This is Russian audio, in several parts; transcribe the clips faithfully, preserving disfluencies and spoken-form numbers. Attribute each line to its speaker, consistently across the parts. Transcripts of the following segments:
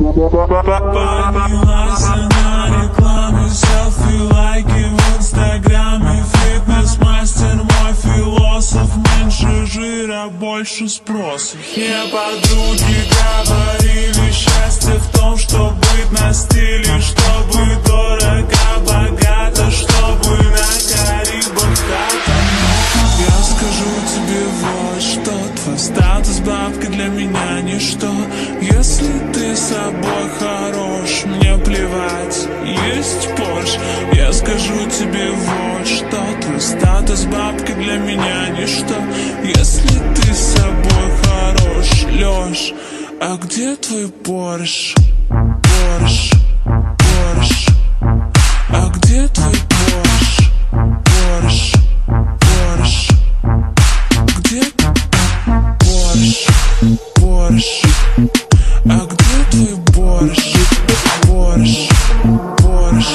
Speaker 1: Поднялась на рекламе, селфи, лайки в инстаграме. Фитнес-мастер мой философ, меньше жира, больше спроса. Мне подруги говорили, счастье в том, что быть на стиле, чтобы дорого, богато, чтобы на Карибах хата. Я скажу тебе вот что: твой статус бабки для меня ничто. Если ты собой хорош, мне плевать, есть Порш. Я скажу тебе вот что: твой статус бабки для меня ничто. Если ты собой хорош, Лёш, а где твой Порш? Порш, Порш, а где твой Порш? Порш, Порш, где Порш? Порш, а где твой борщ? Борщ, борщ.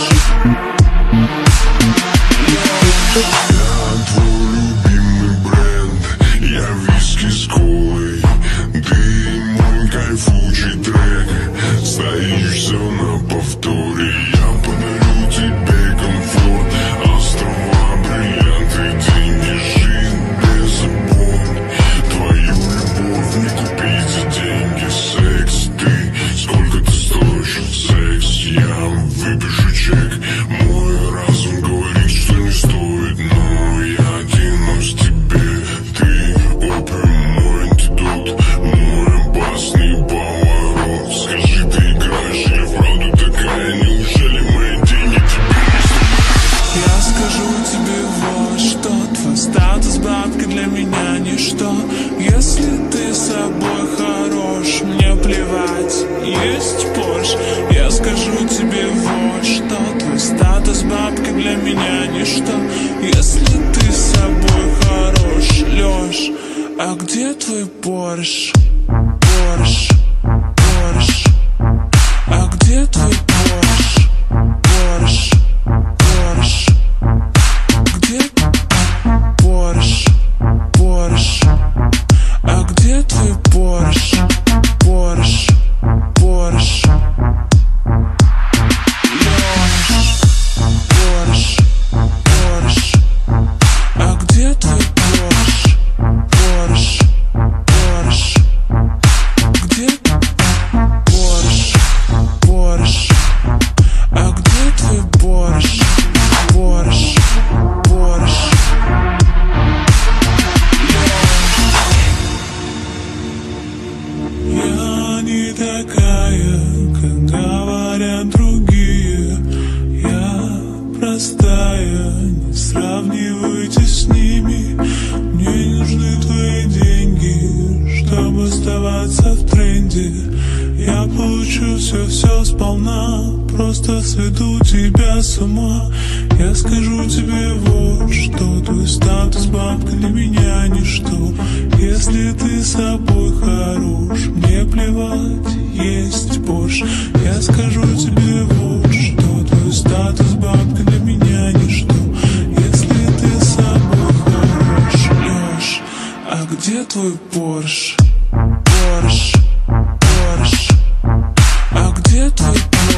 Speaker 2: Я твой любимый бренд, я виски с колой. Ты мой кайфучий трек, стоишь все на повторе. Я подарю тебе комфорт, острова, бриллианты, деньги, жизнь без забот. Твою любовь не купить за деньги. Секс, ты, сколько ты стоишь? Секс, я выпишу чек. Мой разум говорит, что не стоит, но я оденусь тебе. Ты опиум, мой антидот, мой опасный поворот. Скажи, ты играешь или правда такая? Неужели мои деньги тебе не стоят?
Speaker 1: Я скажу тебе вот что: твой статус бабки для меня ничто. Если ты собой хорош, мне плевать, есть Порш. Я скажу тебе вот что: твой статус бабки для меня ничто. Если ты собой хорош, Лёш, а где твой Порш? Порш, Порш, а где твой Порш? Порш, Порш, где Порш? Порш, а где твой Порш? Порш, Порш, Порш, Порш, а где твой Порш? Порш, Порш, где Порш? Порш, а где твой Порш? Порш, Порш. Я не такая, как говорят другие. Я простая, не сравнивайте с ними. Мне не нужны твои деньги, чтобы оставаться в тренде. Я получу все-все сполна, просто сведу тебя с ума. Я скажу тебе вот что: твой статус бабка для меня ничто. Если ты собой хорош, мне плевать, есть Порш. Я скажу тебе вот что: твой статус бабка для меня ничто. Если ты собой хорош, Лёш, а где твой Порш? Порш, Порш, а где твой Порш?